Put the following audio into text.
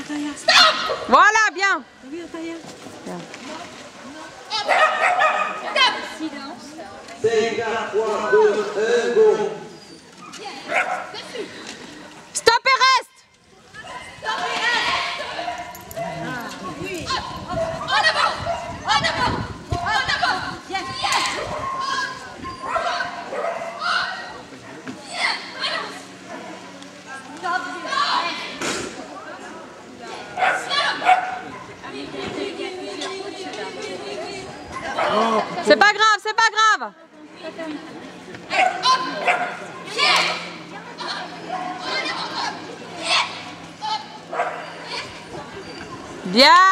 Voilà, bien. Bien. 5, 4, 3, 2, 1, go. Stop et reste. C'est pas grave, c'est pas grave. Bien.